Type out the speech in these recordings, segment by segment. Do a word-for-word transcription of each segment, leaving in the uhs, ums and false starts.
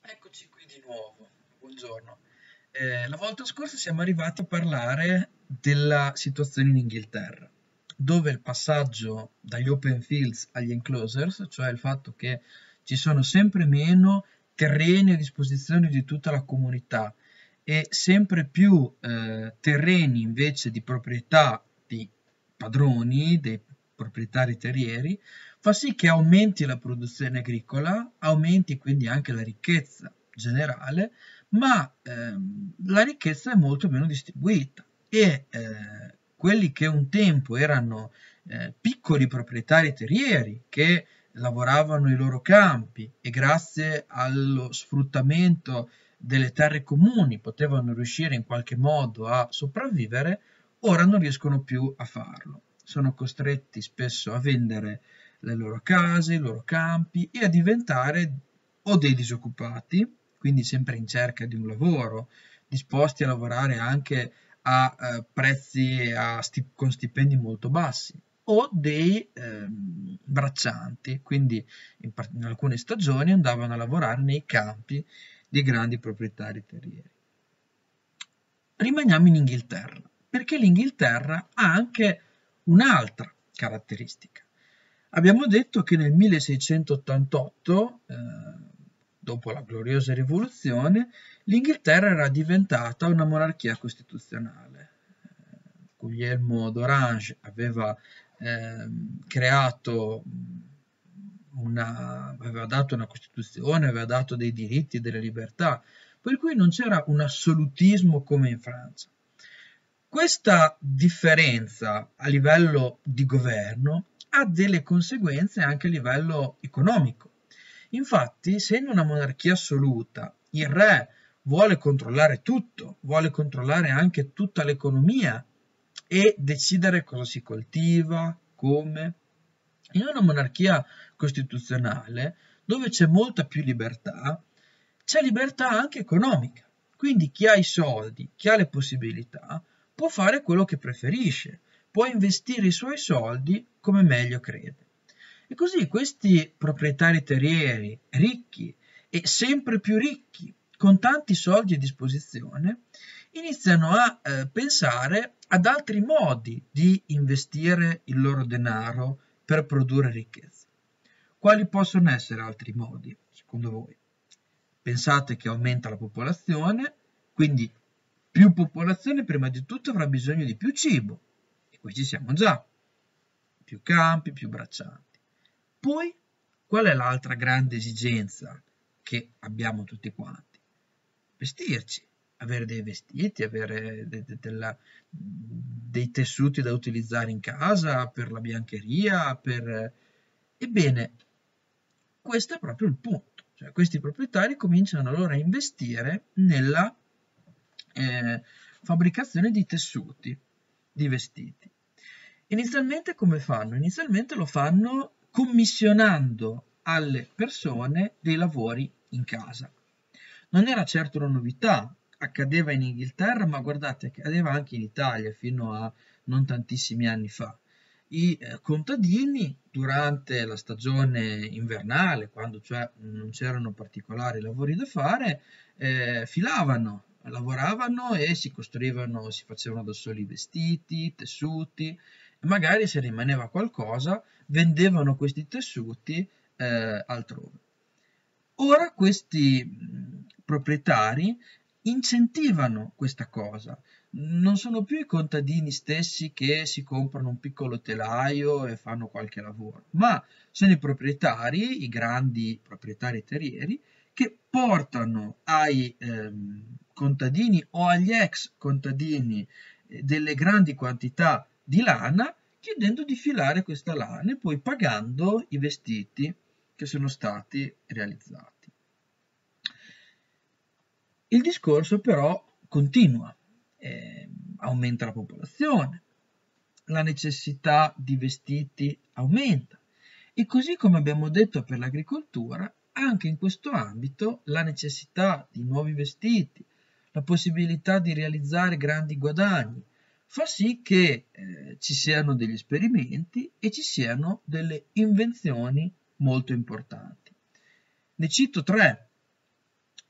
Eccoci qui di nuovo, buongiorno. Eh, la volta scorsa siamo arrivati a parlare della situazione in Inghilterra, dove il passaggio dagli open fields agli enclosures, cioè il fatto che ci sono sempre meno terreni a disposizione di tutta la comunità e sempre più eh, terreni invece di proprietà di padroni, dei proprietari terrieri, fa sì che aumenti la produzione agricola, aumenti quindi anche la ricchezza generale, ma ehm, la ricchezza è molto meno distribuita e eh, quelli che un tempo erano eh, piccoli proprietari terrieri che lavoravano i loro campi e grazie allo sfruttamento delle terre comuni potevano riuscire in qualche modo a sopravvivere, ora non riescono più a farlo. Sono costretti spesso a vendere le loro case, i loro campi e a diventare o dei disoccupati, quindi sempre in cerca di un lavoro, disposti a lavorare anche a eh, prezzi e a sti- con stipendi molto bassi, o dei ehm, braccianti, quindi in, par- in alcune stagioni andavano a lavorare nei campi di grandi proprietari terrieri. Rimaniamo in Inghilterra, perché l'Inghilterra ha anche un'altra caratteristica. Abbiamo detto che nel milleseicentottantotto, eh, dopo la gloriosa rivoluzione, l'Inghilterra era diventata una monarchia costituzionale. Guglielmo d'Orange aveva eh, creato una, aveva dato una Costituzione, aveva dato dei diritti e delle libertà, per cui non c'era un assolutismo come in Francia. Questa differenza a livello di governo ha delle conseguenze anche a livello economico. Infatti, se in una monarchia assoluta il re vuole controllare tutto, vuole controllare anche tutta l'economia e decidere cosa si coltiva, come, in una monarchia costituzionale, dove c'è molta più libertà, c'è libertà anche economica. Quindi chi ha i soldi, chi ha le possibilità, può fare quello che preferisce, può investire i suoi soldi come meglio crede. E così questi proprietari terrieri ricchi e sempre più ricchi, con tanti soldi a disposizione, iniziano a eh, pensare ad altri modi di investire il loro denaro per produrre ricchezza. Quali possono essere altri modi, secondo voi? Pensate che aumenta la popolazione, quindi più popolazione prima di tutto avrà bisogno di più cibo, e qui ci siamo già, più campi, più braccianti. Poi, qual è l'altra grande esigenza che abbiamo tutti quanti? Vestirci, avere dei vestiti, avere de- de- della- dei tessuti da utilizzare in casa, per la biancheria, per... Ebbene, questo è proprio il punto. Cioè, questi proprietari cominciano allora a investire nella eh, fabbricazione di tessuti, di vestiti. Inizialmente come fanno? Inizialmente lo fanno commissionando alle persone dei lavori in casa. Non era certo una novità, accadeva in Inghilterra, ma guardate, accadeva anche in Italia fino a non tantissimi anni fa. I eh, contadini durante la stagione invernale, quando cioè non c'erano particolari lavori da fare, eh, filavano, lavoravano e si costruivano, si facevano da soli vestiti, tessuti, e magari se rimaneva qualcosa vendevano questi tessuti eh, altrove. Ora questi mh, proprietari incentivano questa cosa. Non sono più i contadini stessi che si comprano un piccolo telaio e fanno qualche lavoro, ma sono i proprietari, i grandi proprietari terrieri, che portano ai ehm, contadini o agli ex contadini eh, delle grandi quantità di lana, chiedendo di filare questa lana e poi pagando i vestiti che sono stati realizzati. Il discorso però continua, eh, aumenta la popolazione, la necessità di vestiti aumenta e così come abbiamo detto per l'agricoltura, anche in questo ambito la necessità di nuovi vestiti, la possibilità di realizzare grandi guadagni, fa sì che eh, ci siano degli esperimenti e ci siano delle invenzioni molto importanti. Ne cito tre.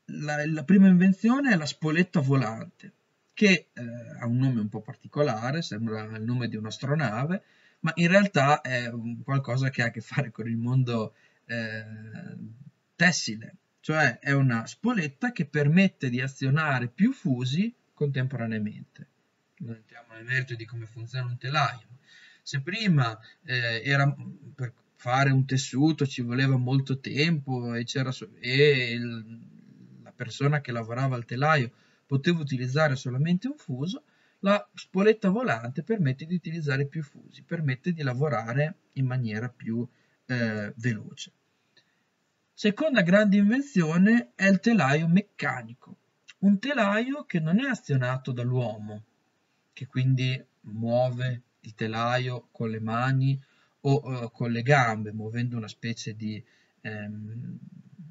la, la prima invenzione è la spoletta volante, che eh, ha un nome un po' particolare, sembra il nome di un'astronave, ma in realtà è un qualcosa che ha a che fare con il mondo eh, tessile, cioè è una spoletta che permette di azionare più fusi contemporaneamente. Non entriamo nel merito di come funziona un telaio. Se prima eh, era per fare un tessuto ci voleva molto tempo e, c'era so- e il- la persona che lavorava al telaio poteva utilizzare solamente un fuso, la spoletta volante permette di utilizzare più fusi, permette di lavorare in maniera più eh, veloce. Seconda grande invenzione è il telaio meccanico, un telaio che non è azionato dall'uomo, che quindi muove il telaio con le mani o eh, con le gambe, muovendo una specie di, ehm,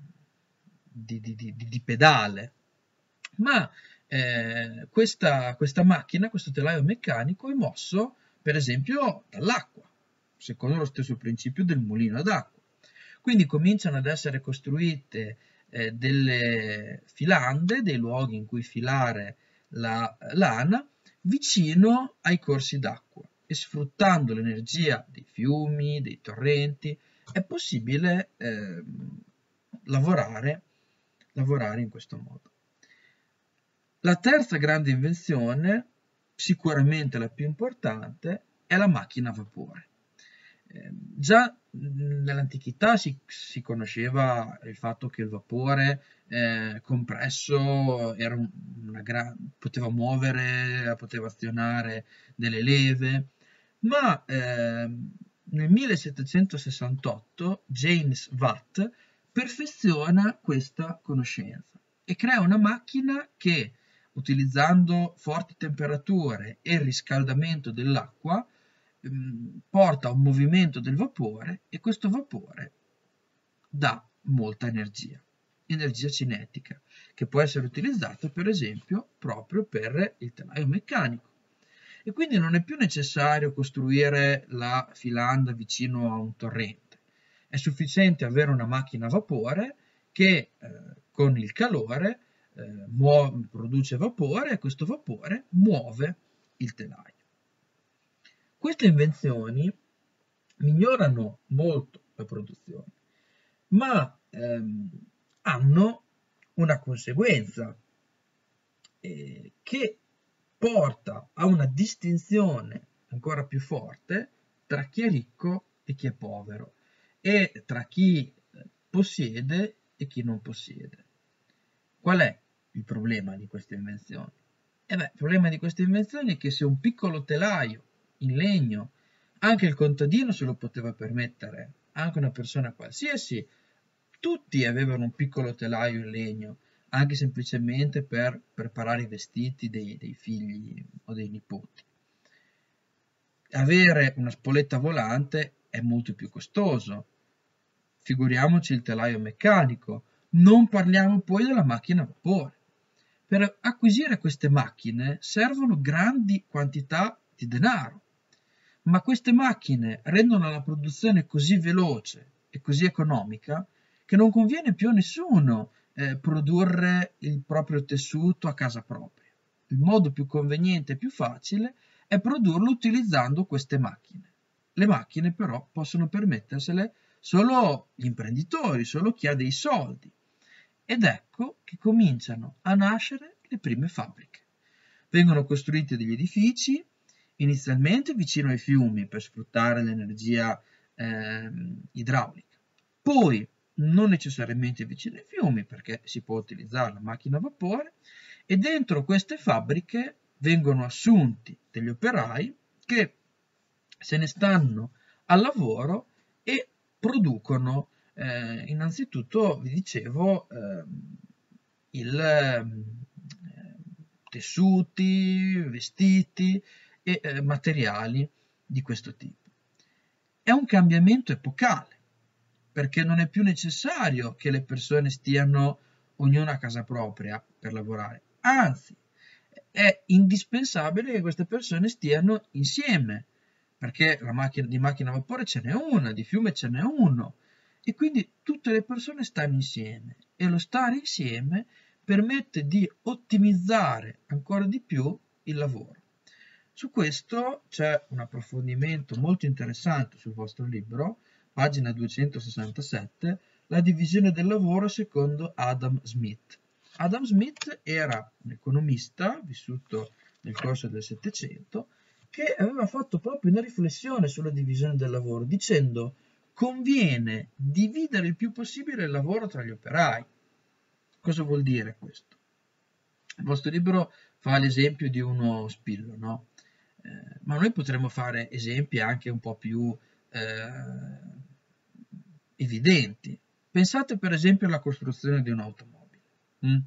di, di, di, di pedale, ma eh, questa, questa macchina, questo telaio meccanico è mosso per esempio dall'acqua, secondo lo stesso principio del mulino d'acqua. Quindi cominciano ad essere costruite eh, delle filande, dei luoghi in cui filare la lana vicino ai corsi d'acqua e sfruttando l'energia dei fiumi, dei torrenti, è possibile eh, lavorare, lavorare in questo modo. La terza grande invenzione, sicuramente la più importante, è la macchina a vapore. Eh, già nell'antichità si, si, conosceva il fatto che il vapore eh, compresso era una gran, poteva muovere, poteva azionare delle leve, ma eh, nel millesettecentosessantotto James Watt perfeziona questa conoscenza e crea una macchina che, utilizzando forti temperature e il riscaldamento dell'acqua, porta a un movimento del vapore e questo vapore dà molta energia, energia cinetica, che può essere utilizzata per esempio proprio per il telaio meccanico. E quindi non è più necessario costruire la filanda vicino a un torrente, è sufficiente avere una macchina a vapore che eh, con il calore eh, muove, produce vapore e questo vapore muove il telaio. Queste invenzioni migliorano molto la produzione, ma ehm, hanno una conseguenza eh, che porta a una distinzione ancora più forte tra chi è ricco e chi è povero e tra chi possiede e chi non possiede. Qual è il problema di queste invenzioni? E beh, il problema di queste invenzioni è che se un piccolo telaio in legno, anche il contadino se lo poteva permettere, anche una persona qualsiasi, tutti avevano un piccolo telaio in legno, anche semplicemente per preparare i vestiti dei, dei figli o dei nipoti. Avere una spoletta volante è molto più costoso, figuriamoci il telaio meccanico, non parliamo poi della macchina a vapore. Per acquisire queste macchine servono grandi quantità di denaro, ma queste macchine rendono la produzione così veloce e così economica che non conviene più a nessuno eh, produrre il proprio tessuto a casa propria. Il modo più conveniente e più facile è produrlo utilizzando queste macchine. Le macchine però possono permettersele solo gli imprenditori, solo chi ha dei soldi. Ed ecco che cominciano a nascere le prime fabbriche. Vengono costruiti degli edifici, inizialmente vicino ai fiumi per sfruttare l'energia eh, idraulica, poi non necessariamente vicino ai fiumi perché si può utilizzare la macchina a vapore e dentro queste fabbriche vengono assunti degli operai che se ne stanno al lavoro e producono eh, innanzitutto, vi dicevo, eh, il eh, tessuti, vestiti e eh, materiali di questo tipo. È un cambiamento epocale, perché non è più necessario che le persone stiano ognuna a casa propria per lavorare, anzi è indispensabile che queste persone stiano insieme, perché la macchina, di macchina a vapore ce n'è una, di fiume ce n'è uno, e quindi tutte le persone stanno insieme e lo stare insieme permette di ottimizzare ancora di più il lavoro. Su questo c'è un approfondimento molto interessante sul vostro libro, pagina duecentosessantasette, La divisione del lavoro secondo Adam Smith. Adam Smith era un economista vissuto nel corso del Settecento che aveva fatto proprio una riflessione sulla divisione del lavoro, dicendo: conviene dividere il più possibile il lavoro tra gli operai. Cosa vuol dire questo? Il vostro libro fa l'esempio di uno spillo, no? Eh, ma noi potremmo fare esempi anche un po' più eh, evidenti. Pensate per esempio alla costruzione di un'automobile. Mm?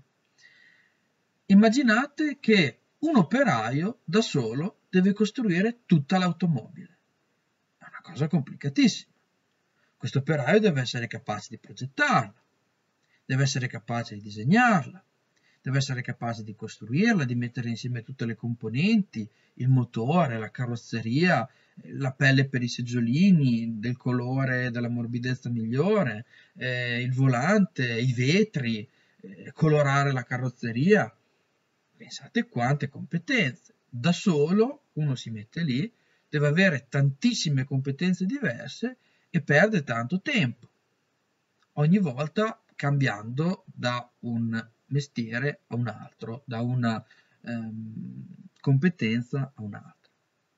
Immaginate che un operaio da solo deve costruire tutta l'automobile. È una cosa complicatissima. Questo operaio deve essere capace di progettarla, deve essere capace di disegnarla, deve essere capace di costruirla, di mettere insieme tutte le componenti, il motore, la carrozzeria, la pelle per i seggiolini, del colore, della morbidezza migliore, eh, il volante, i vetri, eh, colorare la carrozzeria. Pensate quante competenze. Da solo uno si mette lì, deve avere tantissime competenze diverse e perde tanto tempo, ogni volta cambiando da un mestiere a un altro, da una ehm, competenza a un'altra.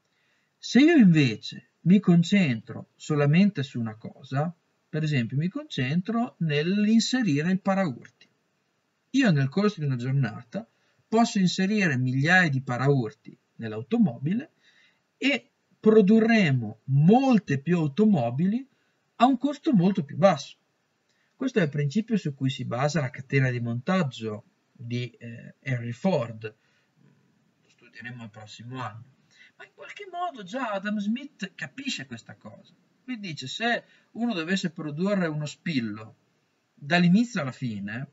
Se io invece mi concentro solamente su una cosa, per esempio mi concentro nell'inserire il paraurti. Io nel corso di una giornata posso inserire migliaia di paraurti nell'automobile e produrremo molte più automobili a un costo molto più basso. Questo è il principio su cui si basa la catena di montaggio di eh, Henry Ford. Lo studieremo il prossimo anno. Ma in qualche modo già Adam Smith capisce questa cosa. Lui dice: se uno dovesse produrre uno spillo dall'inizio alla fine,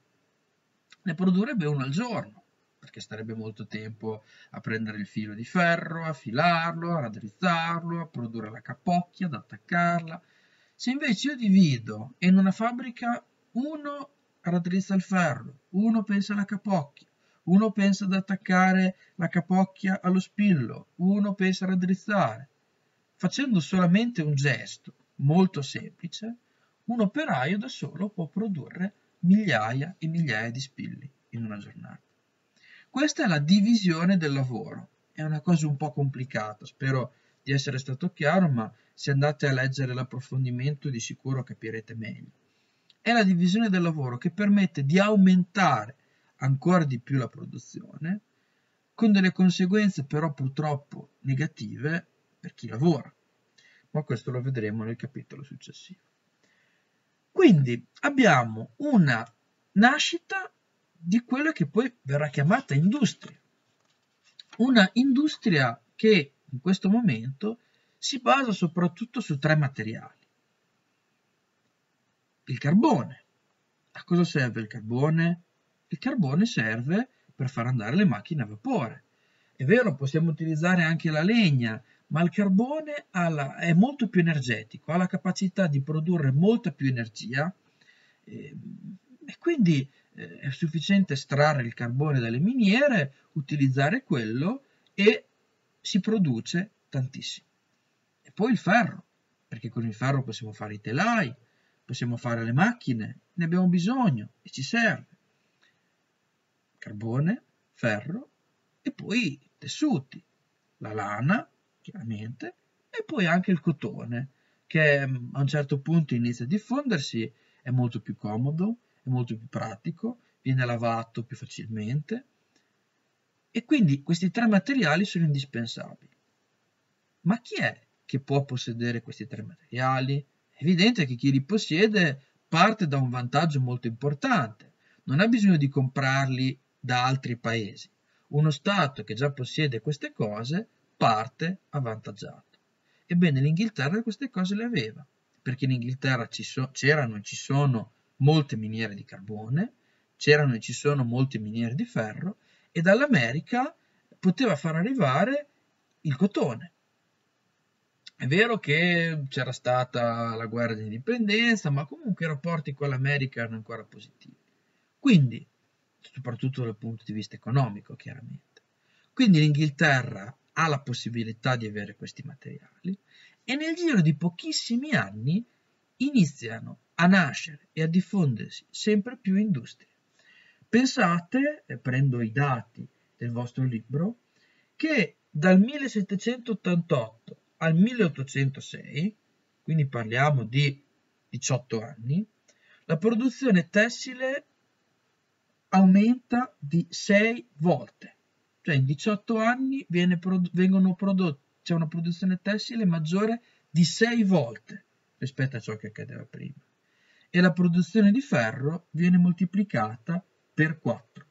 ne produrrebbe uno al giorno, perché starebbe molto tempo a prendere il filo di ferro, a filarlo, a raddrizzarlo, a produrre la capocchia, ad attaccarla. Se invece io divido e in una fabbrica uno raddrizza il ferro, uno pensa alla capocchia, uno pensa ad attaccare la capocchia allo spillo, uno pensa a raddrizzare, facendo solamente un gesto molto semplice, un operaio da solo può produrre migliaia e migliaia di spilli in una giornata. Questa è la divisione del lavoro. È una cosa un po' complicata, spero di essere stato chiaro, ma se andate a leggere l'approfondimento di sicuro capirete meglio. È la divisione del lavoro che permette di aumentare ancora di più la produzione, con delle conseguenze però purtroppo negative per chi lavora. Ma questo lo vedremo nel capitolo successivo. Quindi abbiamo una nascita di quella che poi verrà chiamata industria. Una industria che in questo momento si basa soprattutto su tre materiali. Il carbone. A cosa serve il carbone? Il carbone serve per far andare le macchine a vapore. È vero, possiamo utilizzare anche la legna, ma il carbone ha la, è molto più energetico, ha la capacità di produrre molta più energia eh, e quindi eh, è sufficiente estrarre il carbone dalle miniere, utilizzare quello e si produce tantissimo. E poi il ferro, perché con il ferro possiamo fare i telai, possiamo fare le macchine, ne abbiamo bisogno e ci serve. Carbone, ferro e poi tessuti, la lana, chiaramente, e poi anche il cotone, che a un certo punto inizia a diffondersi, è molto più comodo, è molto più pratico, viene lavato più facilmente. E quindi questi tre materiali sono indispensabili. Ma chi è che può possedere questi tre materiali? È evidente che chi li possiede parte da un vantaggio molto importante, non ha bisogno di comprarli da altri paesi. Uno Stato che già possiede queste cose parte avvantaggiato. Ebbene, l'Inghilterra queste cose le aveva, perché in Inghilterra c'erano e ci sono molte miniere di carbone, c'erano e ci sono molte miniere di ferro, e dall'America poteva far arrivare il cotone. È vero che c'era stata la guerra di indipendenza, ma comunque i rapporti con l'America erano ancora positivi. Quindi soprattutto dal punto di vista economico, chiaramente. Quindi l'Inghilterra ha la possibilità di avere questi materiali e nel giro di pochissimi anni iniziano a nascere e a diffondersi sempre più industrie. Pensate, e prendo i dati del vostro libro, che dal millesettecentottantotto al milleottocentosei, quindi parliamo di diciotto anni, la produzione tessile aumenta di sei volte. Cioè in diciotto anni viene produ- vengono prodotti, c'è una produzione tessile maggiore di sei volte rispetto a ciò che accadeva prima. E la produzione di ferro viene moltiplicata per quattro.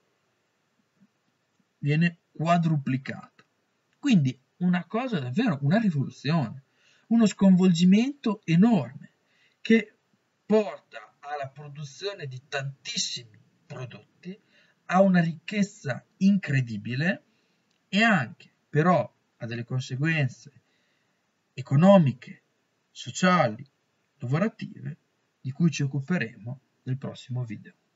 Viene quadruplicata. Quindi una cosa davvero, una rivoluzione, uno sconvolgimento enorme che porta alla produzione di tantissimi prodotti, a una ricchezza incredibile e anche però a delle conseguenze economiche, sociali, lavorative, di cui ci occuperemo nel prossimo video.